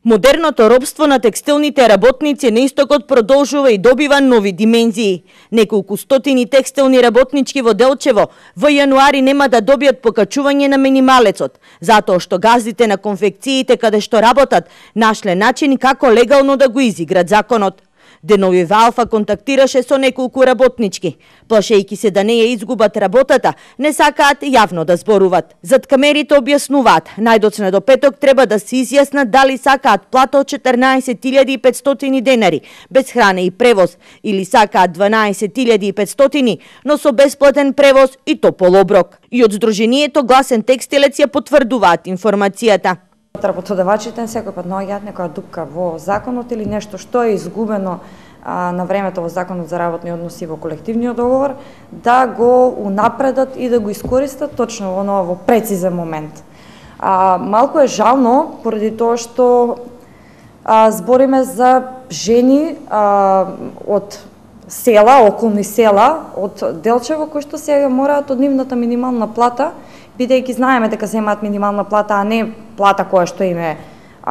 Модерното робство на текстилните работници на истокот продолжува и добива нови димензии. Неколку стотини текстилни работнички во Делчево во јануари нема да добијат покачување на минималецот, затоа што газдите на конфекциите каде што работат нашле начин како легално да го изиграт законот. Денови Алфа контактираше со неколку работнички. Плашејќи се да не ја изгубат работата, не сакаат јавно да зборуват. Зад камерите објаснуваат, најдоцна до петок треба да се изјаснат дали сакаат плата од 14.500 денари, без храна и превоз, или сакаат 12.500, но со бесплатен превоз и топол оброк. И од Сдруженијето Гласен текстилец ја потврдуваат информацијата. Работодавачите секој пат наоѓаат некоја дупка во законот или нешто што е изгубено на времето во законот за работни односи во колективниот договор, да го унапредат и да го искористат точно во прецизен момент. Малку е жално поради тоа што збориме за жени од села, околни села, од Делчево, кои што сега мораат од нивната минимална плата, бидејќи знаеме дека земаат минимална плата, а не плата која што им е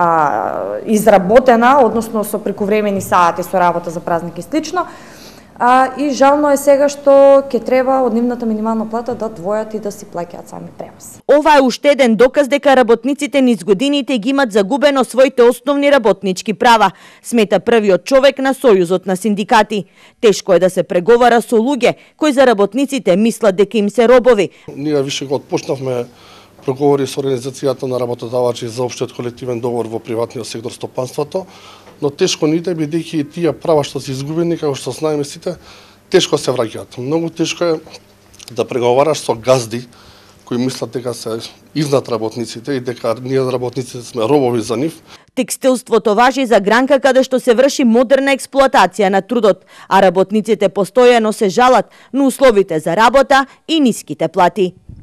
изработена, односно со прековремени сати со работа за празник и слично. И жално е сега што ќе треба од нивната минимална плата да двојат и да си плаќаат сами превоз. Ова е уште еден доказ дека работниците низ годините ги имат загубено своите основни работнички права, смета првиот човек на Сојузот на синдикати. Тешко е да се преговара со луѓе кои за работниците мислат дека им се робови. Ние више го отпочнавме преговори со организацијата на работодавачи за општиот колективен договор во приватниот сектор стопанството, но тешко ни иде бидејќи тие права што се изгубени, како што знаеме сите, тешко се враќаат. Многу тешко е да преговараш со газди кои мислат дека се изнад работниците и дека ние работниците сме робови за нив. Текстилството важи за гранка каде што се врши модерна експлоатација на трудот, а работниците постојано се жалат на условите за работа и ниските плати.